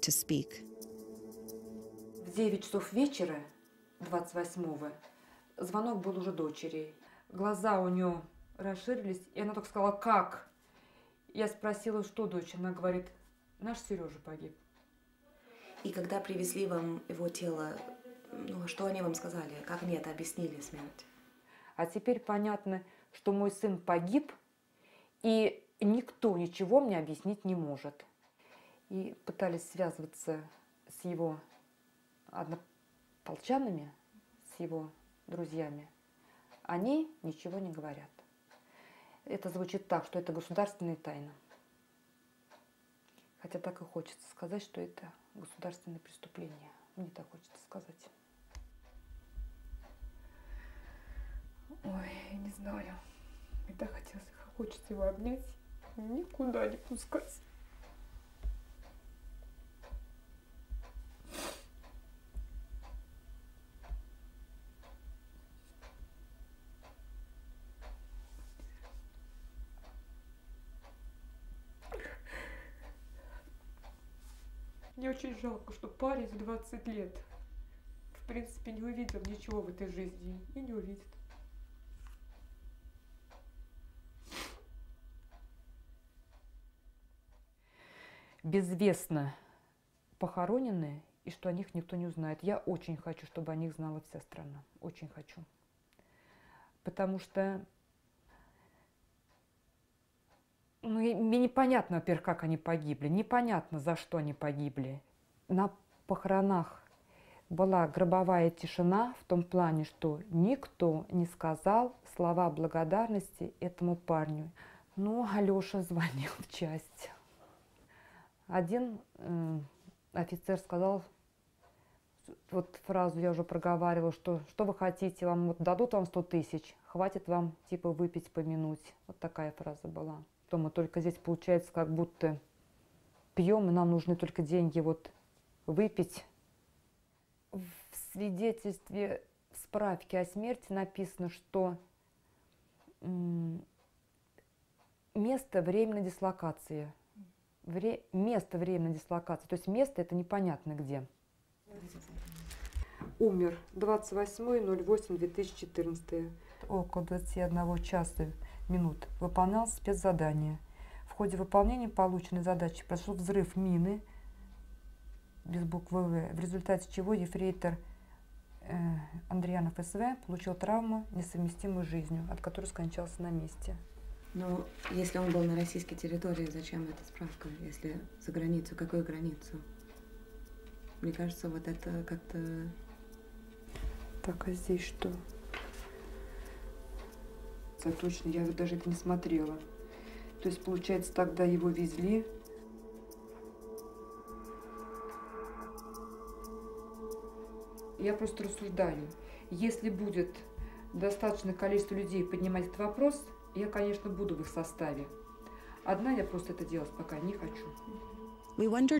to speak. В 9 часов вечера, 28-го, звонок был уже дочери. Глаза у нее расширились, и она только сказала: «Как?» Я спросила: «Что, дочь?» Она говорит: «Наш Сережа погиб». И когда привезли вам его тело, ну, что они вам сказали? Как они это объяснили, смерть? А теперь понятно, что мой сын погиб, и никто ничего мне объяснить не может. И пытались связываться с его однополчанами, с его друзьями. Они ничего не говорят. Это звучит так, что это государственная тайна. Хотя так и хочется сказать, что это государственное преступление. Мне так хочется сказать. Ой, я не знаю. Мне так хочется его обнять, никуда не пускать. Мне очень жалко, что парень в 20 лет, в принципе, не увидел ничего в этой жизни и не увидит. Безвестно похоронены, и что о них никто не узнает. Я очень хочу, чтобы о них знала вся страна. Очень хочу. Потому что мне непонятно, во-первых, как они погибли, непонятно, за что они погибли. На похоронах была гробовая тишина в том плане, что никто не сказал слова благодарности этому парню. Но Алеша звонил в часть. Один офицер сказал, вот фразу я уже проговаривала, что вы хотите, вам вот дадут вам 100 тысяч, хватит вам типа выпить, помянуть. Вот такая фраза была. То мы только здесь, получается, как будто пьем, и нам нужны только деньги вот выпить. В свидетельстве, в справке о смерти написано, что место временной дислокации. Место временной дислокации. То есть место это непонятно где. Умер 28.08.2014. Около 21 часа минут выполнял спецзадание. В ходе выполнения полученной задачи произошел взрыв мины без буквы «В», в результате чего ефрейтор Андрианов СВ получил травму, несовместимую с жизнью, от которой скончался на месте. Но если он был на российской территории, зачем эта справка? Если за границу, какую границу? Мне кажется, вот это как-то... Так, а здесь что? Точно, я даже это не смотрела. То есть, получается, тогда его везли. Я просто рассуждаю. Если будет достаточное количество людей поднимать этот вопрос, я, конечно, буду в их составе. Одна я просто это делать пока не хочу.